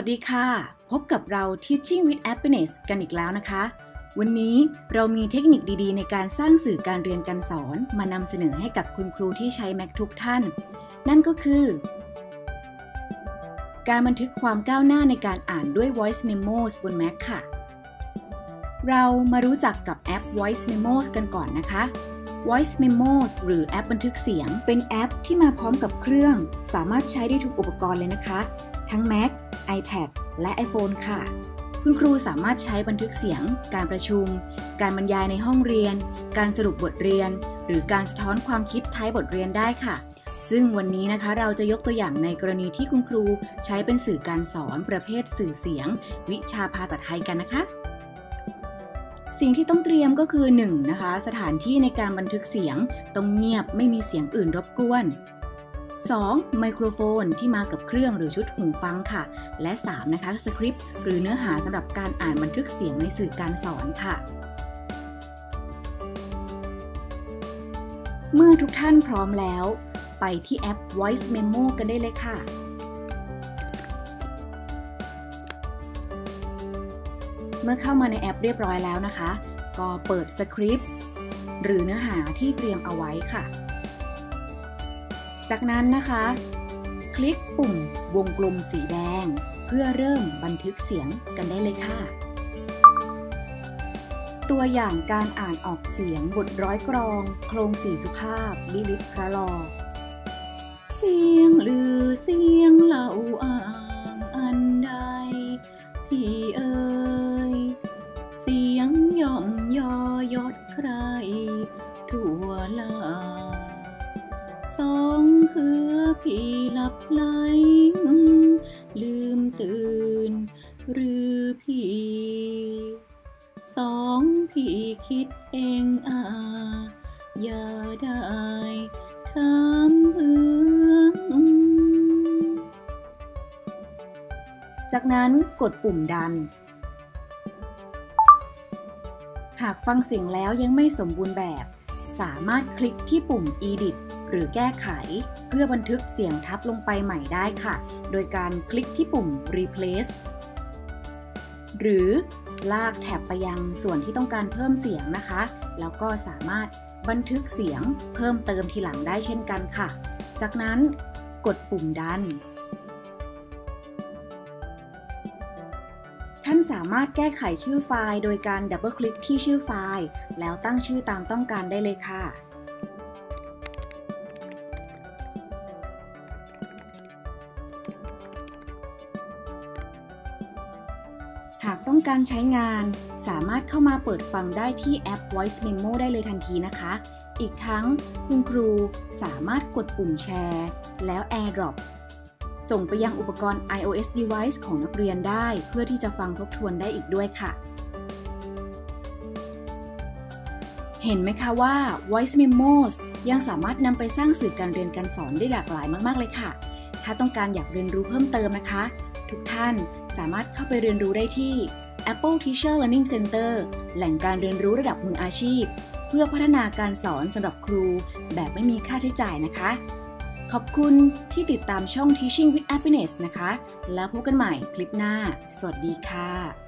สดีค่ะพบกับเรา Teaching with Happiness กันอีกแล้วนะคะวันนี้เรามีเทคนิคดีๆในการสร้างสื่อการเรียนการสอนมานำเสนอให้กับคุณครูที่ใช้ Mac ทุกท่านนั่นก็คือการบันทึกความก้าวหน้าในการอ่านด้วย Voice Memos บน Mac ค่ะเรามารู้จักกับแอป Voice Memos กันก่อนนะคะ Voice Memos หรือแอปบันทึกเสียงเป็นแอปที่มาพร้อมกับเครื่องสามารถใช้ได้ทุกอุปกรณ์เลยนะคะทั้ง Mac, iPad และ iPhone ค่ะคุณครูสามารถใช้บันทึกเสียงการประชุมการบรรยายในห้องเรียนการสรุปบทเรียนหรือการสะท้อนความคิดท้ายบทเรียนได้ค่ะซึ่งวันนี้นะคะเราจะยกตัวอย่างในกรณีที่คุณครูใช้เป็นสื่อการสอนประเภทสื่อเสียงวิชาภาษาไทยกันนะคะสิ่งที่ต้องเตรียมก็คือ 1. นะคะสถานที่ในการบันทึกเสียงต้องเงียบไม่มีเสียงอื่นรบกวน 2. ไมโครโฟนที่มากับเครื่องหรือชุดหูฟังค่ะและ 3. นะคะสคริปต์หรือเนื้อหาสำหรับการอ่านบันทึกเสียงในสื่อการสอนค่ะเมื่อทุกท่านพร้อมแล้วไปที่แอป Voice Memo กันได้เลยค่ะเมื่อเข้ามาในแอปเรียบร้อยแล้วนะคะก็เปิดสคริปต์หรือเนื้อหาที่เตรียมเอาไว้ค่ะจากนั้นนะคะคลิกปุ่มวงกลมสีแดงเพื่อเริ่มบันทึกเสียงกันได้เลยค่ะตัวอย่างการอ่านออกเสียงบทร้อยกรองโครงสี่สุภาพลิลิตพระลอเสียงลือเสียงเล่าอ้างอันใดพี่เอ๋ยเสียงย่อมยอยดใครทั่วลาสองคือพี่หลับไหลลืมตื่นหรือพี่สองพี่คิดเองอย่าได้ทำเพื่อจากนั้นกดปุ่มดันหากฟังเสียงแล้วยังไม่สมบูรณ์แบบสามารถคลิกที่ปุ่ม Edit หรือแก้ไขเพื่อบันทึกเสียงทับลงไปใหม่ได้ค่ะโดยการคลิกที่ปุ่ม Replace หรือลากแท็บไปยังส่วนที่ต้องการเพิ่มเสียงนะคะแล้วก็สามารถบันทึกเสียงเพิ่มเติมทีหลังได้เช่นกันค่ะจากนั้นกดปุ่มดันท่านสามารถแก้ไขชื่อไฟล์โดยการดับเบิลคลิกที่ชื่อไฟล์แล้วตั้งชื่อตามต้องการได้เลยค่ะหากต้องการใช้งานสามารถเข้ามาเปิดฟังได้ที่แอป Voice Memo ได้เลยทันทีนะคะอีกทั้งคุณครูสามารถกดปุ่มแชร์แล้ว AirDrop ส่งไปยังอุปกรณ์ iOS device ของนักเรียนได้เพื่อที่จะฟังทบทวนได้อีกด้วยค่ะเห็นไหมคะว่า Voice Memos ยังสามารถนำไปสร้างสื่อการเรียนการสอนได้หลากหลายมากๆเลยค่ะถ้าต้องการอยากเรียนรู้เพิ่มเติมนะคะทุกท่านสามารถเข้าไปเรียนรู้ได้ที่ Apple Teacher Learning Center แหล่งการเรียนรู้ระดับมืออาชีพเพื่อพัฒนาการสอนสำหรับครูแบบไม่มีค่าใช้จ่ายนะคะขอบคุณที่ติดตามช่อง Teaching with Happiness นะคะแล้วพบกันใหม่คลิปหน้าสวัสดีค่ะ